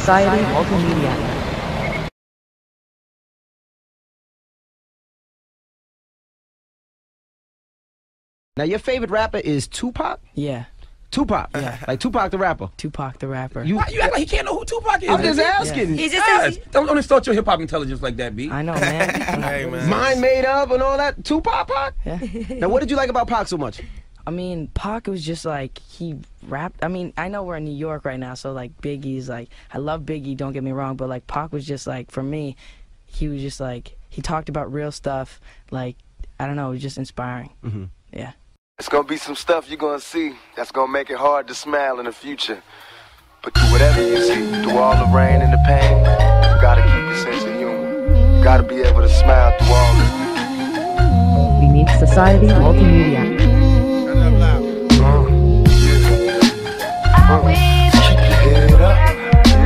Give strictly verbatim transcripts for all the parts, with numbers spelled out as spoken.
Society Multimedia. Now, your favorite rapper is Tupac? Yeah. Tupac? Yeah. Like Tupac the rapper? Tupac the rapper. You, Why you act like he can't know who Tupac is? I'm just Yeah. asking. He just Yes. says Don't, don't insult your hip hop intelligence like that, B. I know, man. Hey, man. Mind made up and all that? Tupac, Pac? Yeah. Now, what did you like about Pac so much? I mean, Pac was just like, he rapped. I mean, I know we're in New York right now, so like Biggie's like, I love Biggie, don't get me wrong, but like Pac was just like, for me, he was just like, he talked about real stuff. Like, I don't know, it was just inspiring. Mm-hmm. Yeah. It's gonna be some stuff you're gonna see that's gonna make it hard to smile in the future. But through whatever you see, through all the rain and the pain, you gotta keep your sense of humor. You gotta be able to smile through all this. Unique Society Multimedia. Uh, yeah. Uh, keep your head up.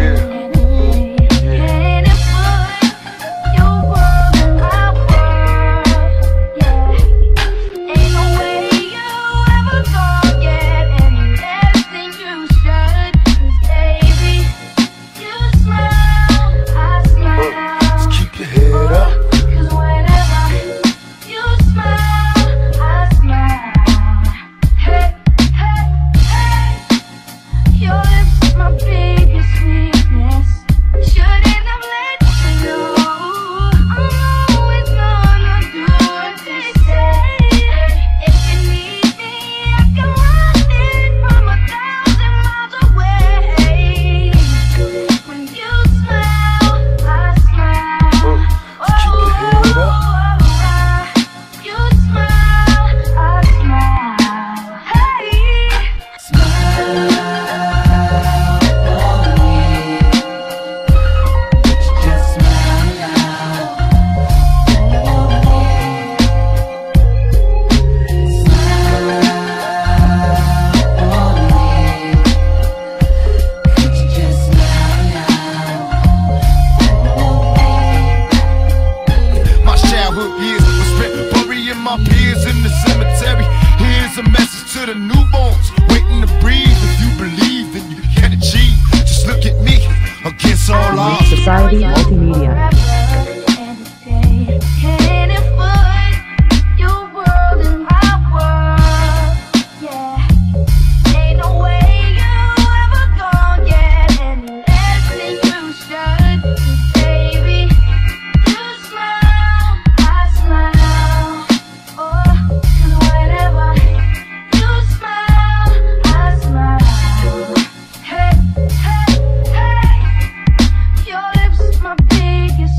My peers in the cemetery. Here's a message to the newborns waiting to breathe. If you believe, then you can achieve. Just look at me against all odds. Society Multimedia. Your lips, my biggest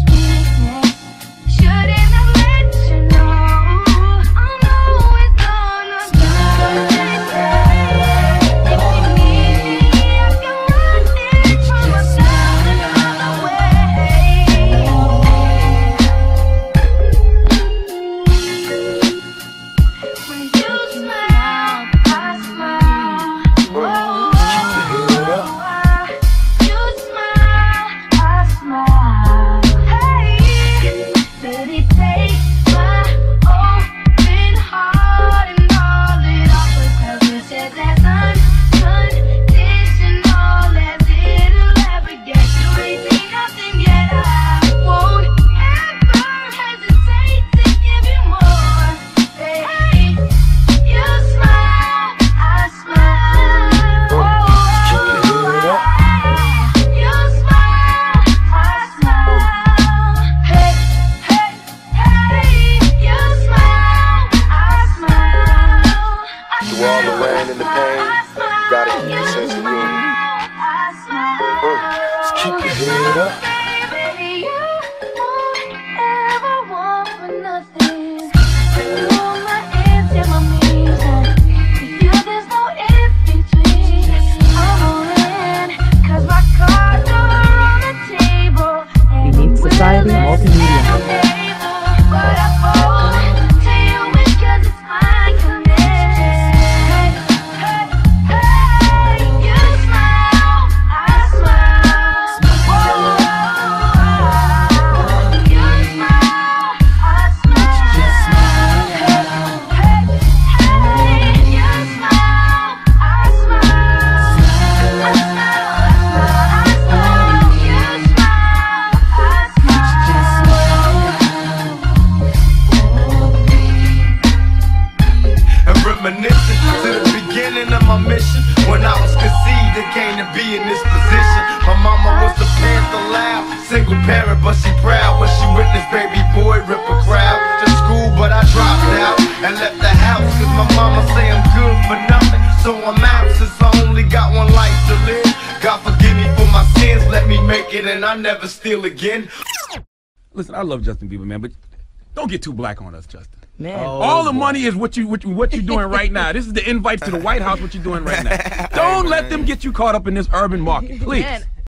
single parent, but she proud when she witnessed baby boy rip a crowd. To school, but I dropped out and left the house, cause my mama say I'm good for nothing. So I'm out since I only got one life to live. God forgive me for my sins, let me make it and I never steal again. Listen, I love Justin Bieber, man, but don't get too black on us, Justin. Man, Oh. All the money is what you what you what you doing right now. This is the invite to the White House. What you doing right now? Don't let them get you caught up in this urban market, please. man,